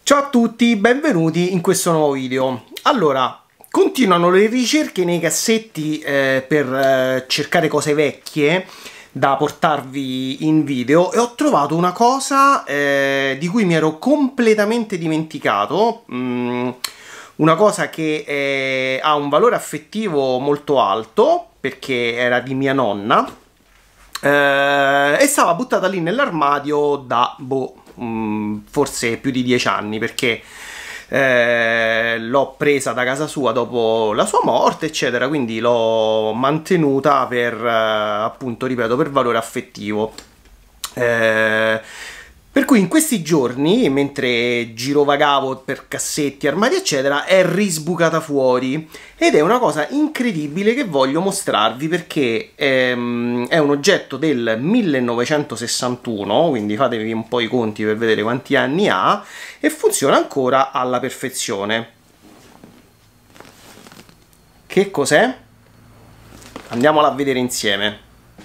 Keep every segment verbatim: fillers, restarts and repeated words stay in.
Ciao a tutti, benvenuti in questo nuovo video. Allora, continuano le ricerche nei cassetti eh, per eh, cercare cose vecchie da portarvi in video e ho trovato una cosa eh, di cui mi ero completamente dimenticato, mm, una cosa che eh, ha un valore affettivo molto alto perché era di mia nonna eh, e stava buttata lì nell'armadio da boh, forse più di dieci anni, perché eh, l'ho presa da casa sua dopo la sua morte eccetera, quindi l'ho mantenuta per eh, appunto, ripeto, per valore affettivo. eh, per cui in questi giorni, mentre girovagavo per cassetti, armadi eccetera, è risbucata fuori ed è una cosa incredibile che voglio mostrarvi, perché ehm, è un oggetto del millenovecentosessantuno, quindi fatevi un po' i conti per vedere quanti anni ha, e funziona ancora alla perfezione. Che cos'è? Andiamola a vedere insieme.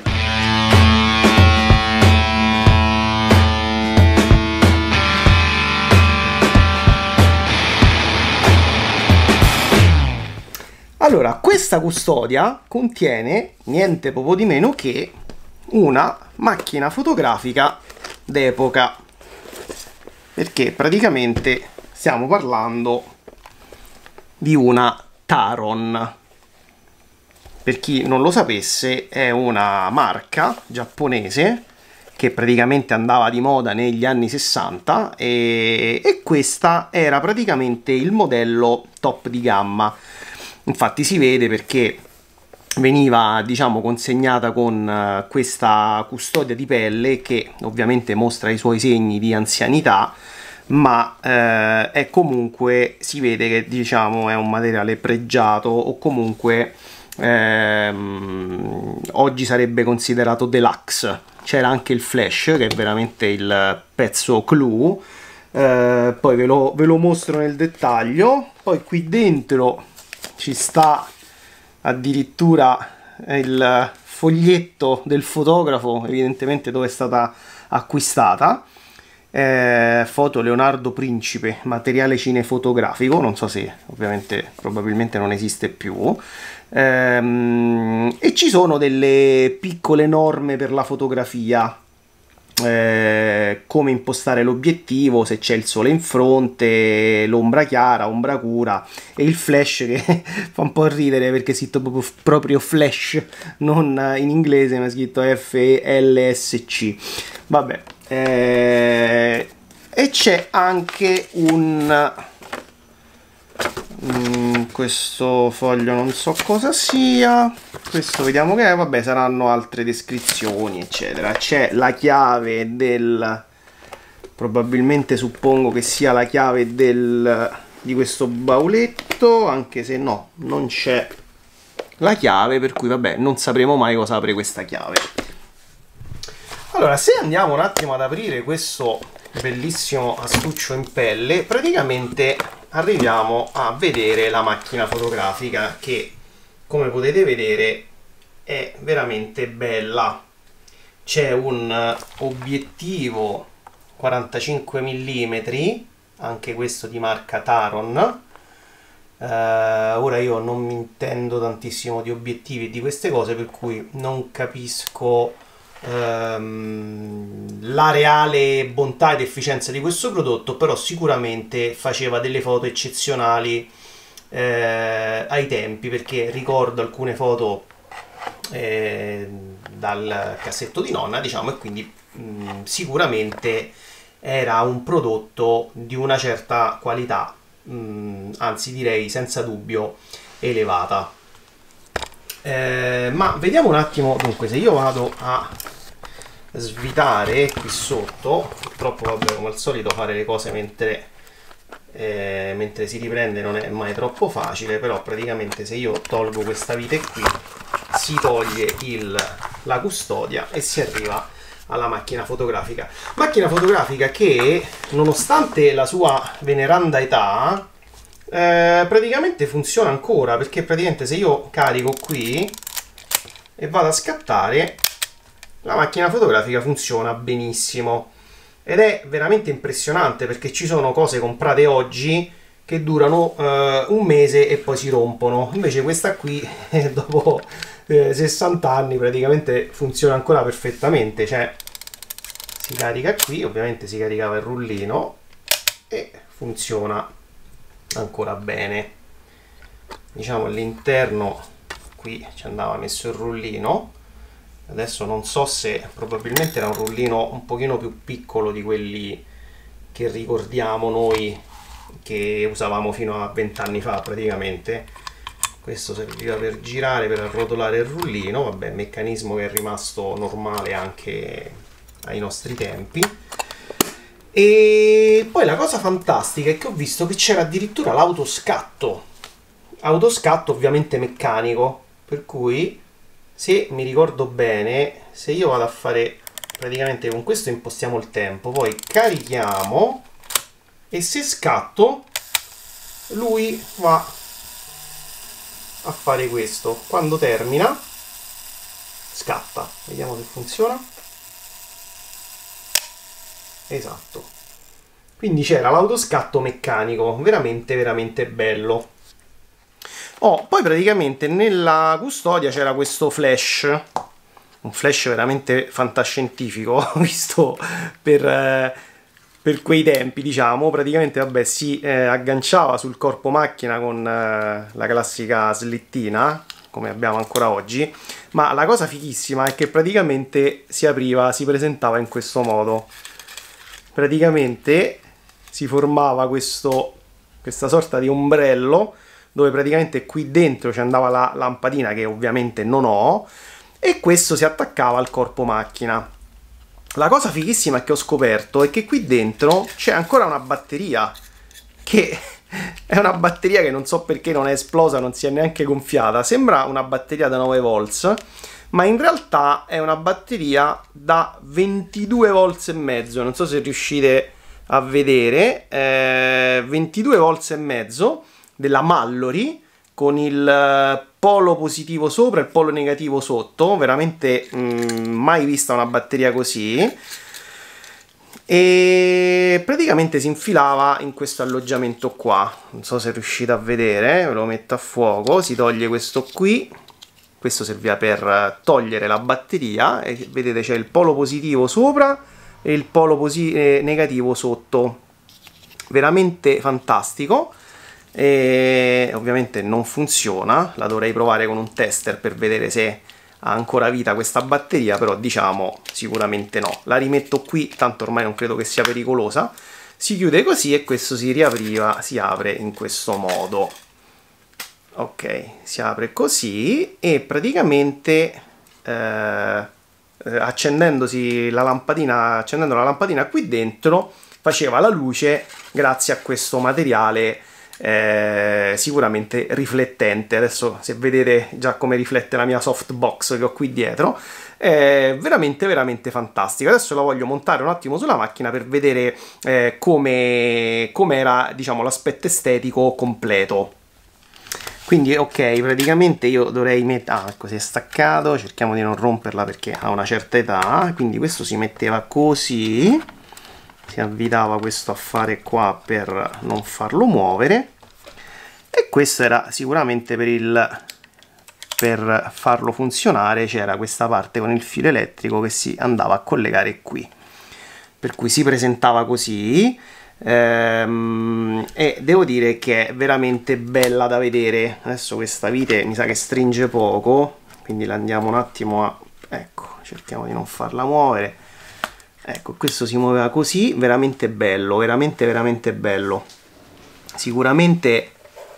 Allora, questa custodia contiene niente poco di meno che una macchina fotografica d'epoca, perché praticamente stiamo parlando di una Taron. Per chi non lo sapesse, è una marca giapponese che praticamente andava di moda negli anni sessanta e, e questa era praticamente il modello top di gamma. Infatti si vede perché veniva, diciamo, consegnata con uh, questa custodia di pelle che ovviamente mostra i suoi segni di anzianità, ma uh, è comunque, si vede che, diciamo, è un materiale pregiato, o comunque ehm, oggi sarebbe considerato deluxe. C'era anche il flash, che è veramente il pezzo clou. Uh, poi ve lo, ve lo mostro nel dettaglio. Poi qui dentro ci sta addirittura il foglietto del fotografo, evidentemente dove è stata acquistata. Eh, foto Leonardo Principe, materiale cinefotografico, non so se, ovviamente, probabilmente non esiste più. Ehm, e ci sono delle piccole norme per la fotografia. Eh, come impostare l'obiettivo, se c'è il sole in fronte, l'ombra chiara, ombra cura, e il flash, che fa un po' ridere perché è scritto proprio, proprio flash, non in inglese, ma è scritto F L S C. Vabbè, eh, e c'è anche un mm, questo foglio, non so cosa sia. Questo vediamo che è, vabbè, saranno altre descrizioni eccetera. C'è la chiave del, probabilmente suppongo che sia la chiave del di questo bauletto, anche se no, non c'è la chiave, per cui vabbè, non sapremo mai cosa apre questa chiave. Allora, se andiamo un attimo ad aprire questo bellissimo astuccio in pelle, praticamente arriviamo a vedere la macchina fotografica, che, come potete vedere, è veramente bella. C'è un obiettivo quarantacinque millimetri, anche questo di marca Taron. Uh, ora io non mi intendo tantissimo di obiettivi e di queste cose, per cui non capisco um, la reale bontà ed efficienza di questo prodotto, però sicuramente faceva delle foto eccezionali eh, ai tempi, perché ricordo alcune foto eh, dal cassetto di nonna, diciamo, e quindi mh, sicuramente era un prodotto di una certa qualità, mh, anzi direi senza dubbio elevata. Eh, ma vediamo un attimo. Dunque, se io vado a svitare qui sotto, purtroppo, vabbè, come al solito fare le cose mentre Eh, mentre si riprende non è mai troppo facile, però praticamente se io tolgo questa vite qui si toglie il, la custodia e si arriva alla macchina fotografica. Macchina fotografica che, nonostante la sua veneranda età, eh, praticamente funziona ancora, perché praticamente se io carico qui e vado a scattare, la macchina fotografica funziona benissimo. ed è veramente impressionante perché ci sono cose comprate oggi che durano eh, un mese e poi si rompono, invece questa qui dopo eh, sessanta anni praticamente funziona ancora perfettamente. Cioè si carica qui, ovviamente si caricava il rullino e funziona ancora bene. Diciamo all'interno qui ci andava messo il rullino, adesso non so se probabilmente era un rullino un pochino più piccolo di quelli che ricordiamo noi che usavamo fino a vent'anni fa praticamente. Questo serviva per girare, per arrotolare il rullino, vabbè, meccanismo che è rimasto normale anche ai nostri tempi. E poi la cosa fantastica è che ho visto che c'era addirittura l'autoscatto, autoscatto ovviamente meccanico, per cui se mi ricordo bene, se io vado a fare praticamente con questo impostiamo il tempo, poi carichiamo e se scatto lui va a fare questo, quando termina scatta, vediamo se funziona. Esatto, quindi c'era l'autoscatto meccanico, veramente veramente bello. Oh, poi praticamente nella custodia c'era questo flash, un flash veramente fantascientifico, visto per, eh, per quei tempi, diciamo. Praticamente, vabbè, si eh, agganciava sul corpo macchina con eh, la classica slittina, come abbiamo ancora oggi, ma la cosa fighissima è che praticamente si apriva, si presentava in questo modo. Praticamente si formava questo, questa sorta di ombrello, dove praticamente qui dentro ci andava la lampadina, che ovviamente non ho, e questo si attaccava al corpo macchina. La cosa fighissima che ho scoperto è che qui dentro c'è ancora una batteria, che è una batteria che non so perché non è esplosa, non si è neanche gonfiata, sembra una batteria da nove volt, ma in realtà è una batteria da ventidue volt e mezzo, non so se riuscite a vedere, eh, ventidue volt e mezzo, della Mallory, con il polo positivo sopra e il polo negativo sotto, veramente mh, mai vista una batteria così, e praticamente si infilava in questo alloggiamento qua, non so se riuscite a vedere, ve lo metto a fuoco, si toglie questo qui, questo serviva per togliere la batteria e vedete c'è il polo positivo sopra e il polo eh, negativo sotto, veramente fantastico. E ovviamente non funziona, la dovrei provare con un tester per vedere se ha ancora vita questa batteria, però diciamo sicuramente no. La rimetto qui, tanto ormai non credo che sia pericolosa. Si chiude così e questo si riapriva, si apre in questo modo. Ok, si apre così e praticamente eh, accendendosi la lampadina, accendendo la lampadina qui dentro faceva la luce grazie a questo materiale eh, sicuramente riflettente. Adesso se vedete già come riflette la mia softbox che ho qui dietro, è veramente veramente fantastica. Adesso la voglio montare un attimo sulla macchina per vedere eh, come come era, diciamo, l'aspetto estetico completo. Quindi ok, praticamente io dovrei mettere... Ah, ecco, si è staccato, cerchiamo di non romperla perché ha una certa età. Quindi questo si metteva così, si avvitava questo affare qua per non farlo muovere, e questo era sicuramente per il... per farlo funzionare c'era questa parte con il filo elettrico che si andava a collegare qui, per cui si presentava così. Ehm, e devo dire che è veramente bella da vedere. Adesso questa vite mi sa che stringe poco, quindi la andiamo un attimo a... ecco, cerchiamo di non farla muovere. Ecco, questo si muoveva così, veramente bello, veramente veramente bello. Sicuramente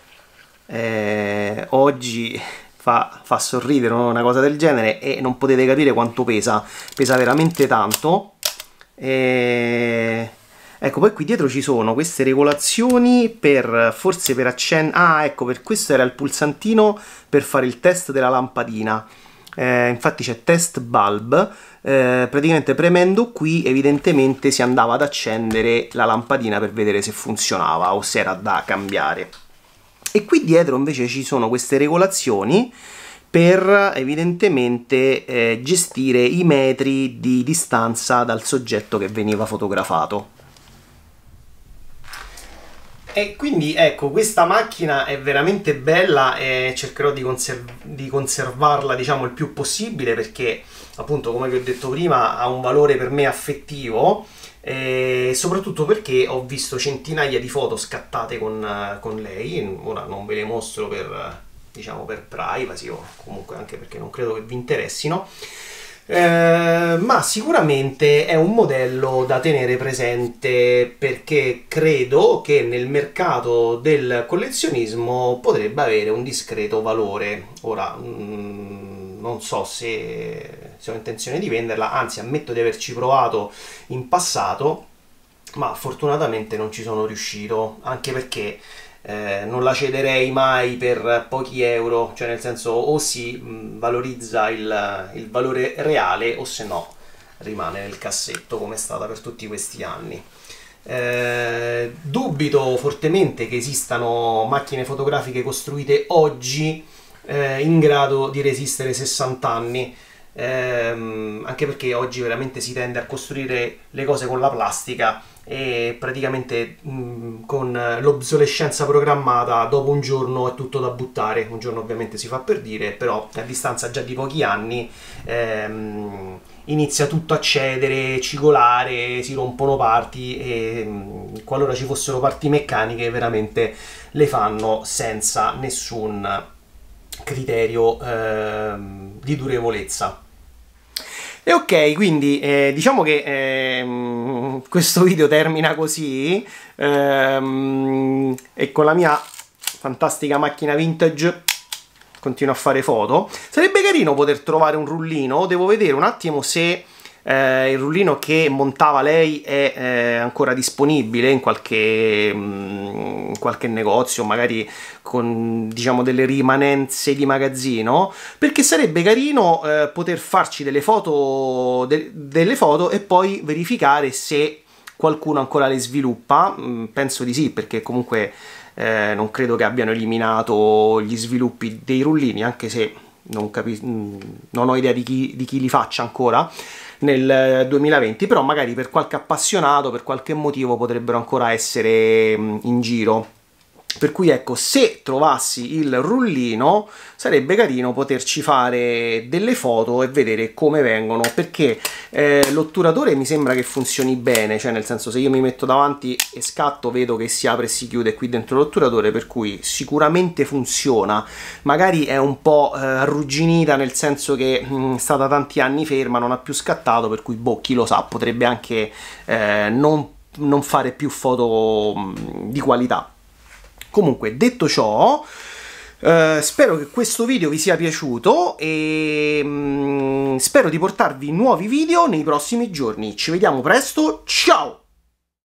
eh, oggi fa, fa sorridere, no? Una cosa del genere, e non potete capire quanto pesa, pesa veramente tanto. E... ecco, poi qui dietro ci sono queste regolazioni per, forse per accendere... ah, ecco, per questo era il pulsantino per fare il test della lampadina. Eh, infatti c'è test bulb, eh, praticamente premendo qui evidentemente si andava ad accendere la lampadina per vedere se funzionava o se era da cambiare. E qui dietro invece ci sono queste regolazioni per evidentemente eh, gestire i metri di distanza dal soggetto che veniva fotografato. E quindi ecco, questa macchina è veramente bella e cercherò di, conserv di conservarla, diciamo, il più possibile, perché appunto, come vi ho detto prima, ha un valore per me affettivo, e soprattutto perché ho visto centinaia di foto scattate con, con lei. Ora non ve le mostro per, diciamo, per privacy, o comunque anche perché non credo che vi interessino. Eh, ma sicuramente è un modello da tenere presente, perché credo che nel mercato del collezionismo potrebbe avere un discreto valore. Ora mh, non so se, se ho intenzione di venderla, anzi ammetto di averci provato in passato, ma fortunatamente non ci sono riuscito, anche perché Eh, non la cederei mai per pochi euro, cioè nel senso, o si mh, valorizza il, il valore reale, o se no rimane nel cassetto come è stata per tutti questi anni. Eh, dubito fortemente che esistano macchine fotografiche costruite oggi eh, in grado di resistere sessanta anni, ehm, anche perché oggi veramente si tende a costruire le cose con la plastica, e praticamente mh, con l'obsolescenza programmata dopo un giorno è tutto da buttare. Un giorno ovviamente si fa per dire, però a distanza già di pochi anni ehm, inizia tutto a cedere, cigolare, si rompono parti, e mh, qualora ci fossero parti meccaniche veramente le fanno senza nessun criterio ehm, di durevolezza. E ok, quindi eh, diciamo che ehm, questo video termina così, ehm, e con la mia fantastica macchina vintage continuo a fare foto. Sarebbe carino poter trovare un rullino, devo vedere un attimo se eh, il rullino che montava lei è eh, ancora disponibile in qualche, mh, in qualche negozio, magari con, diciamo, delle rimanenze di magazzino, perché sarebbe carino eh, poter farci delle foto, de delle foto e poi verificare se qualcuno ancora le sviluppa. Mm, penso di sì, perché comunque eh, non credo che abbiano eliminato gli sviluppi dei rullini, anche se non, non ho idea di chi, di chi li faccia ancora nel duemilaventi, però magari per qualche appassionato, per qualche motivo, potrebbero ancora essere in giro. Per cui ecco, se trovassi il rullino sarebbe carino poterci fare delle foto e vedere come vengono, perché eh, l'otturatore mi sembra che funzioni bene, cioè nel senso, se io mi metto davanti e scatto vedo che si apre e si chiude qui dentro l'otturatore, per cui sicuramente funziona. Magari è un po' eh, arrugginita, nel senso che mh, è stata tanti anni ferma, non ha più scattato, per cui boh, chi lo sa, potrebbe anche eh, non, non fare più foto mh, di qualità. Comunque, detto ciò, eh, spero che questo video vi sia piaciuto e mh, spero di portarvi nuovi video nei prossimi giorni. Ci vediamo presto, ciao!